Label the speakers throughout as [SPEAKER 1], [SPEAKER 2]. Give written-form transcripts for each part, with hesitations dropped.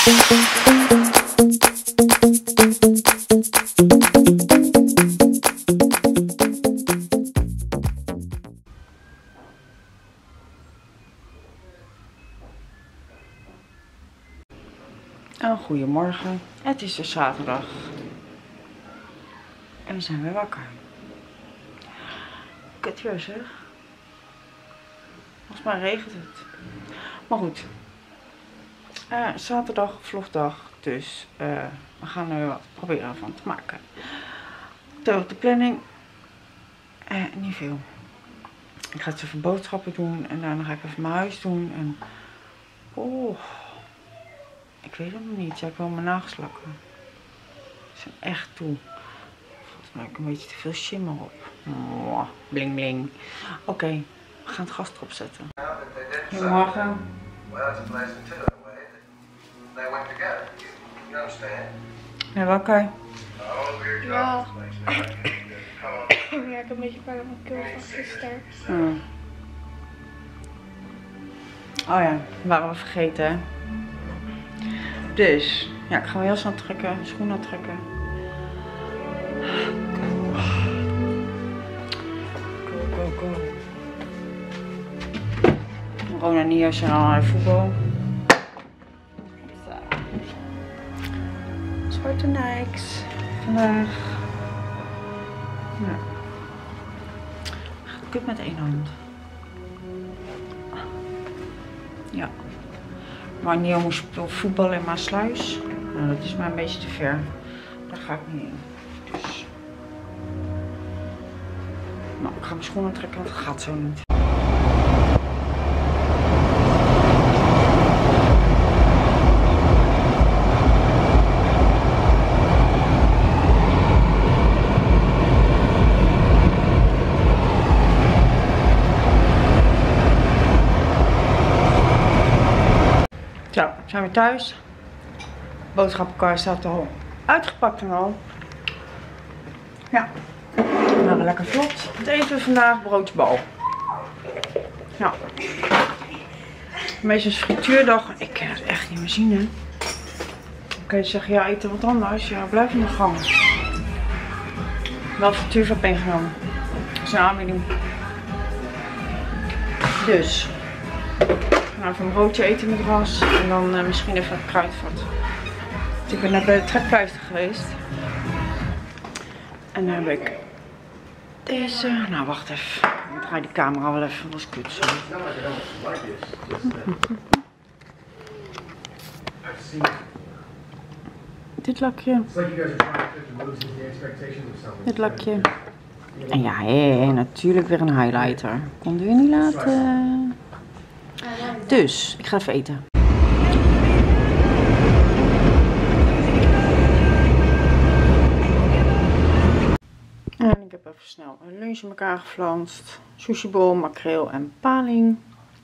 [SPEAKER 1] Goedemorgen, het is dus zaterdag en we zijn weer wakker. Kut weer zeg. Volgens mij regent het. Maar goed, zaterdag vlogdag, dus we gaan er wat proberen van te maken. Op de planning, niet veel. Ik ga even boodschappen doen en daarna ga ik even mijn huis doen en ik weet het nog niet. Ja, ik wil mijn nagels lakken. Ze zijn echt toe. Volgens mij heb ik een beetje te veel shimmer op. Bling bling. Oké, we gaan het gas erop zetten. Goedemorgen. Ben je wakker?
[SPEAKER 2] Ja. Ja, ik heb een beetje pijn op mijn keel van gisteren.
[SPEAKER 1] Oh ja, dat waren we vergeten hè. Dus, ja, ik ga mijn jas aantrekken, schoenen aantrekken. Go. Rona en Nia zijn al naar de voetbal. Zwarte Nikes vandaag. Ja. Kut met één hand. Ja. Maar Nia moest voetballen in Maasluis. Nou, dat is maar een beetje te ver. Daar ga ik niet in. Dus. Nou, ik ga mijn schoenen trekken, want het gaat zo niet. Zo, we zijn weer thuis. Boodschappenkar staat al uitgepakt en al. Ja, nou lekker vlot. Het eten vandaag broodjesbal. Ja. Meestal is frituurdag. Ik kan het echt niet meer zien hè. Dan kun je zeggen, ja eten wat anders. Ja, blijf in de gang. Wel frituurvat ingenomen. Dat is een aanbieding. Dus. Nou, even een broodje eten met ras en dan misschien even het kruidvat. Ik ben net bij de trekpleister geweest. En dan heb ik deze. Nou, wacht even. Ik draai die camera wel even, dat is kut zo. Dit lakje. Dit lakje. En ja, natuurlijk weer een highlighter. Konden we niet laten. Dus, ik ga even eten. En ik heb even snel een lunch in elkaar geflanst. Sushi bowl, makreel en paling.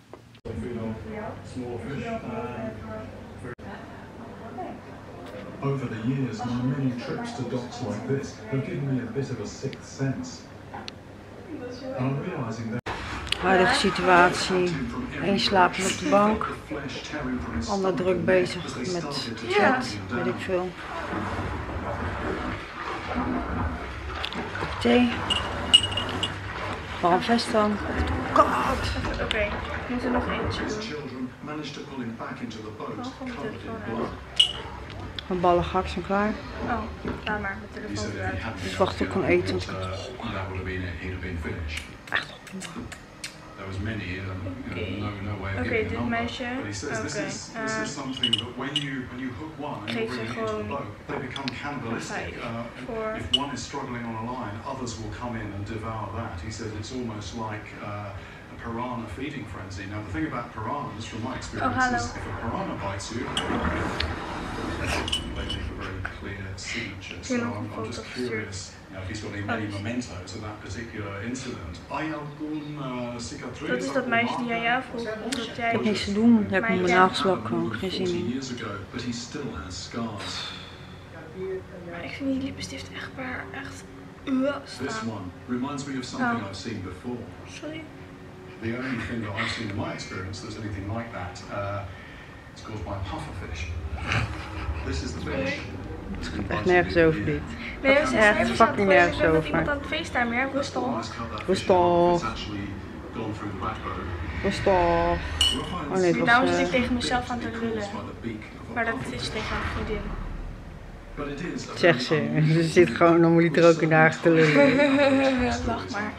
[SPEAKER 3] Over the years, my many trips to docks like this have given me a bit of a sixth sense. I'm realizing that
[SPEAKER 1] Huidige situatie. Eén slapend op de bank. Ander druk bezig met chat. Weet ik veel. Thee. Warm vest dan.
[SPEAKER 2] Oké, ik moet er nog eentje doen.
[SPEAKER 1] Mijn ballen gehakt zijn klaar.
[SPEAKER 2] Oh, laat maar, mijn telefoon eruit.
[SPEAKER 1] Dus wacht tot ik kan eten. Echt
[SPEAKER 2] Oké, dit meisje. Oké. Geef ze gewoon 5 voor.
[SPEAKER 3] If one is struggling on a line, others will come in and devour that. He says it's almost like a piranha feeding frenzy. Now the thing about piranhas, from my experience, is if a piranha bites you, they leave a very clear signature. So I'm just curious. If he's got any mementos of that particular incident.
[SPEAKER 2] Dat is dat meisje die aan jou vroeg. Dat jij...
[SPEAKER 1] Ik heb niks te doen. Daar heb ik mijn nagels ook geen zin in.
[SPEAKER 2] Maar ik vind die lippenstift echt waar. Echt.
[SPEAKER 3] This one reminds me of something I've seen before.
[SPEAKER 2] Sorry.
[SPEAKER 3] The only thing that I've seen in my experience that's anything like that, it's caused by a pufferfish.
[SPEAKER 1] Het gaat echt nergens over dit.
[SPEAKER 2] Nee,
[SPEAKER 1] het is echt fucking nergens
[SPEAKER 2] over.
[SPEAKER 1] over.
[SPEAKER 2] Iemand aan het FaceTime meer, rustig.
[SPEAKER 1] Rustig. Rustig. Oh nee, het
[SPEAKER 2] Nou
[SPEAKER 1] was...
[SPEAKER 2] zit ik tegen mezelf aan te lullen. Maar dat is tegen een vriendin.
[SPEAKER 1] Zeg ze. Ze zit gewoon normaliter ook in de Haag te lullen.
[SPEAKER 2] Lach maar.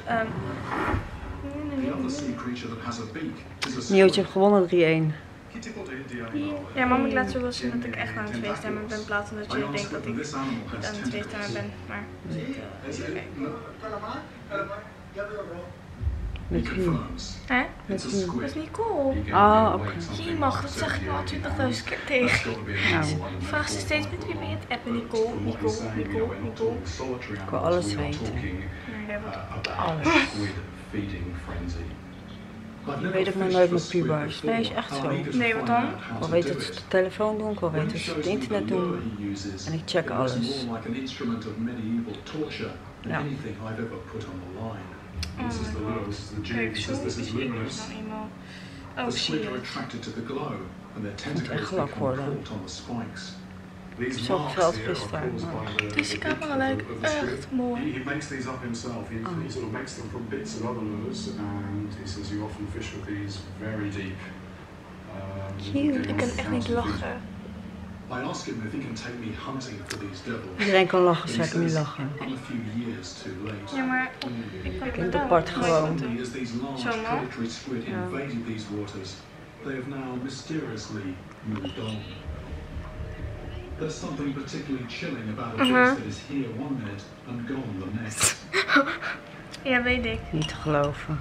[SPEAKER 1] Nieuwtje heeft gewonnen 3-1.
[SPEAKER 2] Ja, mama, ik laat zo wel zien dat ik echt aan het FaceTimen ben. In plaats van dat je denkt dat ik niet aan het FaceTimen ben. Maar
[SPEAKER 1] Met wie?
[SPEAKER 2] hè?
[SPEAKER 1] Met wie?
[SPEAKER 2] Dat is niet cool.
[SPEAKER 1] Oh, oké.
[SPEAKER 2] Je mag, dat zeg ik al 20.000 keer tegen.
[SPEAKER 1] Nou,
[SPEAKER 2] Vraag ze steeds met wie ben je het appen? Nicole, Nicole, Nicole, Nicole.
[SPEAKER 1] ik wil alles weten.
[SPEAKER 2] Nee, dat
[SPEAKER 1] Alles. Je weet ook nog nooit met pubers. Nee, is echt zo.
[SPEAKER 2] Nee, wat dan?
[SPEAKER 1] Ik wil weten wat ze op de telefoon doen, ik wil weten wat ze op het internet doen. En ik check alles. Ja.
[SPEAKER 2] Oh my god. Kijk, zo is Igor dan eenmaal. Oh, zie je.
[SPEAKER 1] Het moet echt glak worden. Ik heb zo geveld gisteren.
[SPEAKER 2] Deze camera lijkt echt mooi.
[SPEAKER 3] He makes these up himself. He sort of makes them from bits of other lures, and he says you often fish with these very deep.
[SPEAKER 2] Ik kan echt niet lachen.
[SPEAKER 3] I ask him if he can take me hunting for these devils.
[SPEAKER 1] Iedereen kan lachen, zij kan niet lachen.
[SPEAKER 3] I'm a few years too late.
[SPEAKER 2] Ja, maar ik kan
[SPEAKER 1] Kind apart gewoon.
[SPEAKER 3] As these large predatory squid invaded these waters, they have now mysteriously moved on. There's something particularly chilling about a beast that is here one minute and gone the next.
[SPEAKER 2] Ja, weet ik.
[SPEAKER 1] Niet te geloven.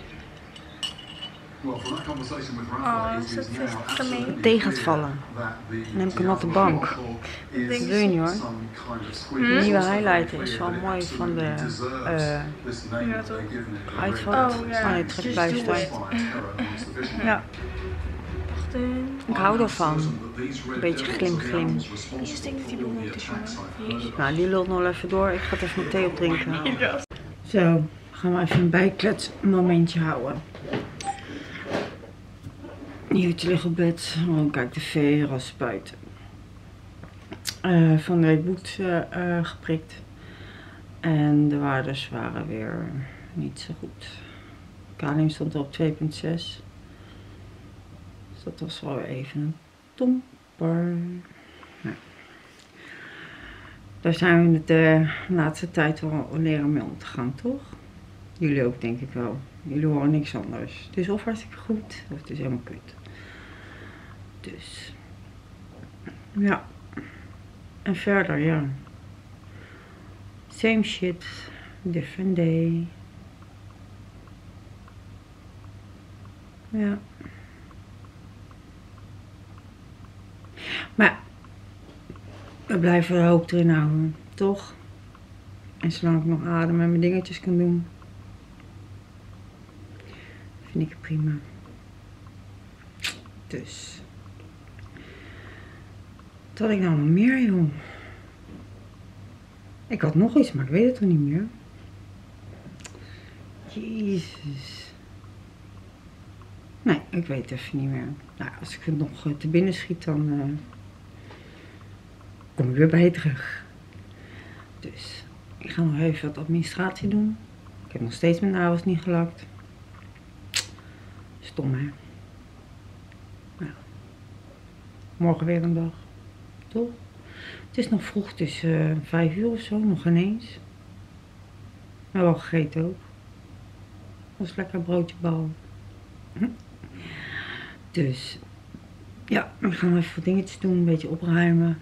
[SPEAKER 3] Well, from that conversation with Rafa,
[SPEAKER 2] Oh, dat is gemeen.
[SPEAKER 1] Thee gaat vallen. Dan neem ik hem op de bank. Dat wil je niet hoor. De nieuwe highlighter is wel mooi van de
[SPEAKER 2] Ja, toch?
[SPEAKER 1] uitval.
[SPEAKER 2] Oh, ja.
[SPEAKER 1] Oh nee, trek blijft staan. Ja, ik hou ervan. Een beetje glim glim.
[SPEAKER 2] Hier stinkt die bloem op de jongen.
[SPEAKER 1] Nou, die lult nog wel even door. Ik ga er even mijn thee op drinken. Zo, gaan we even een bijklets momentje houden. Nieuwtje ligt op bed. Oh, kijk, tv, ras spuiten. Van de week bloed geprikt. En de waardes waren weer niet zo goed. Kalium stond op 2,6. Dus dat was wel even een tomper. Ja. Daar zijn we de laatste tijd wel leren mee om te gaan, toch? Jullie ook, denk ik wel. Jullie horen niks anders. Het is of hartstikke goed, of het is helemaal kut. Dus. Ja. En verder, ja. Same shit. Different day. Ja. Maar we blijven de hoop erin houden, toch? En zolang ik nog adem en mijn dingetjes kan doen, vind ik het prima. Dus. Wat had ik nou nog meer, joh? Ik had nog iets, maar ik weet het toch niet meer. Jezus. Nee, ik weet het even niet meer. Nou, als ik het nog te binnen schiet, dan kom ik weer bij je terug. Dus, ik ga nog even wat administratie doen. Ik heb nog steeds mijn nagels niet gelakt. Stom, hè? Nou, morgen weer een dag. Toch? Het is nog vroeg, het is 5 uur of zo, nog ineens. Maar wel gegeten ook. Dat was lekker broodje bal. Dus, ja, we gaan even wat dingetjes doen, een beetje opruimen.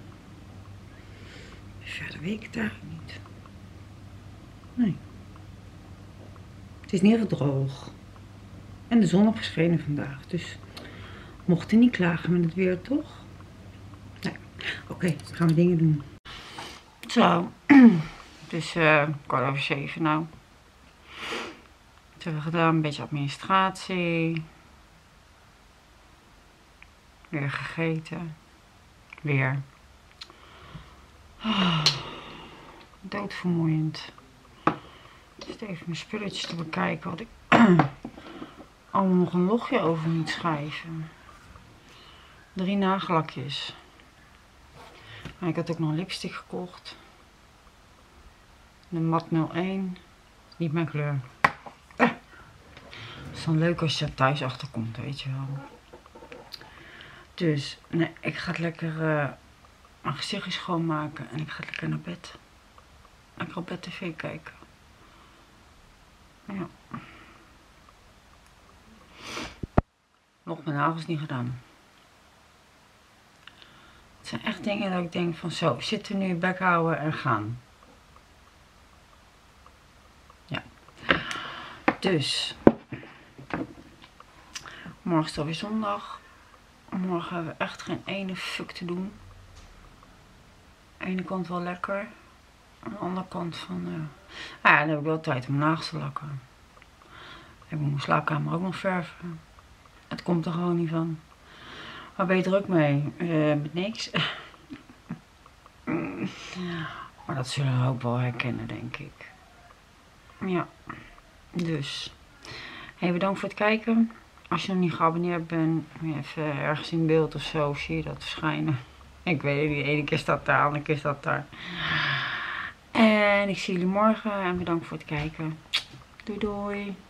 [SPEAKER 1] Verder weet ik het eigenlijk niet. Nee. Het is in ieder geval droog. En de zon heeft geschenen vandaag, dus mochten niet klagen met het weer, toch? Nee. Oké, dan gaan we dingen doen. Zo, het is 6:15 nou. Wat hebben we gedaan? Een beetje administratie. Weer gegeten. Weer. Doodvermoeiend. Dus even mijn spulletjes te bekijken wat ik allemaal nog een logje over moet schrijven. 3 nagellakjes. En ik had ook nog een lipstick gekocht. De mat 01. Niet mijn kleur. Het is dan leuk als je er thuis achter komt, weet je wel. Dus, nee, ik ga het lekker mijn gezichtje schoonmaken. En ik ga lekker naar bed. Lekker op bed tv kijken. Ja. Nog mijn nagels niet gedaan. Het zijn echt dingen dat ik denk van zo, zitten nu, bek houden en gaan. Ja. Dus. Morgen is het alweer zondag. Morgen hebben we echt geen ene fuck te doen. Aan de ene kant wel lekker. Aan de andere kant van... ja, dan heb ik wel tijd om mijn nagels te lakken. Ik moet mijn slaapkamer ook nog verven. Het komt er gewoon niet van. Waar ben je druk mee? Met niks. Maar dat zullen we ook wel herkennen, denk ik. Ja. Dus. Hey, bedankt voor het kijken. Als je nog niet geabonneerd bent, even ergens in beeld of zo, zie je dat verschijnen. Ik weet het niet, de ene keer staat daar, de andere keer staat daar. En ik zie jullie morgen en bedankt voor het kijken. Doei doei.